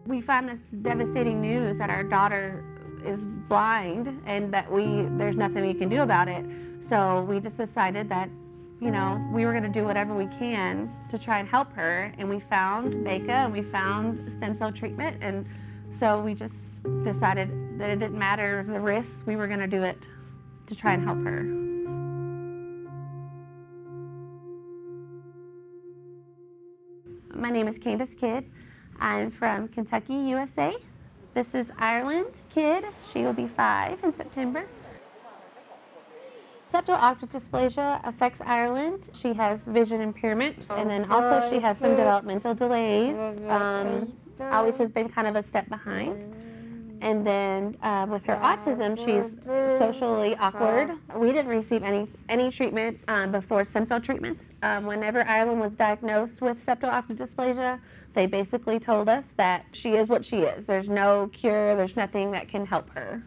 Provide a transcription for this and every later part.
We found this devastating news that our daughter is blind and that there's nothing we can do about it. So we just decided that, we were going to do whatever we can to try and help her. And we found Beike and we found stem cell treatment. And so we just decided that it didn't matter the risks, we were going to do it to try and help her. My name is Candace Kidd. I'm from Kentucky, USA. This is Ireland Kidd. She will be 5 in September. Septo-optic dysplasia affects Ireland. She has vision impairment, and then also she has some developmental delays. Always has been kind of a step behind. And then with her autism, she's socially awkward. We didn't receive any treatment before stem cell treatments. Whenever Ireland was diagnosed with septo-optic dysplasia, they basically told us that she is what she is. There's no cure, there's nothing that can help her.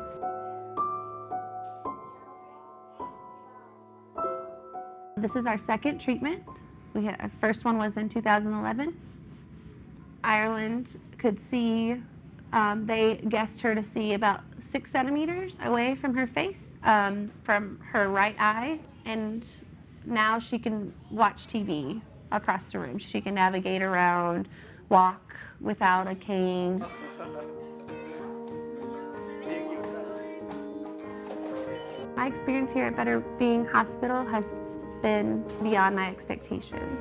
This is our second treatment. Our first one was in 2011. Ireland could see, they guessed her to see about 6 centimeters away from her face, from her right eye, and now she can watch TV across the room. She can navigate around, walk without a cane. My experience here at Better Being Hospital has been beyond my expectations.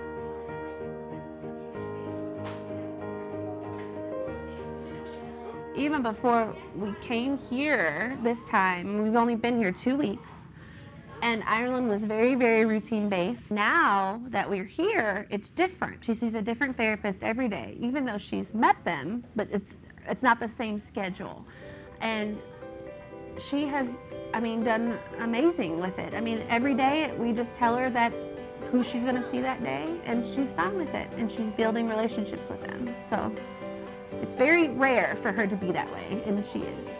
Even before we came here this time, we've only been here 2 weeks, and Ireland was very, very routine-based. Now that we're here, it's different. She sees a different therapist every day, even though she's met them, but it's not the same schedule. And she has, done amazing with it. Every day we just tell her that who she's going to see that day, and she's fine with it, and she's building relationships with them. So it's very rare for her to be that way, and she is.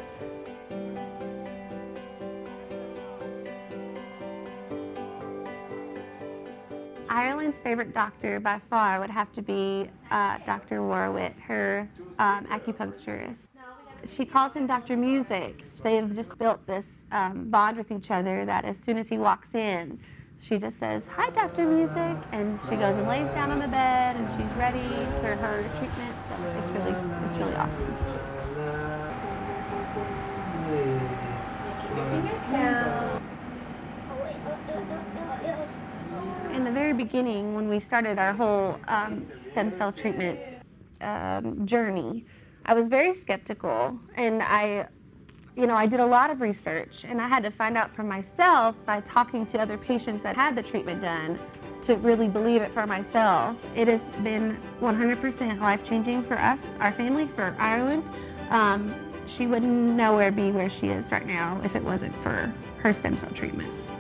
Ireland's favorite doctor by far would have to be Dr. Warwick, her acupuncturist. She calls him Dr. Music. They've just built this bond with each other that as soon as he walks in, she just says, "Hi, Dr. Music," and she goes and lays down on the bed and she's ready for her treatment. So it's really awesome. Keep your fingers down. In the very beginning, when we started our whole stem cell treatment journey, I was very skeptical, and I did a lot of research, and I had to find out for myself by talking to other patients that had the treatment done to really believe it for myself. It has been 100% life-changing for us, our family, for Ireland. She would nowhere be where she is right now if it wasn't for her stem cell treatments.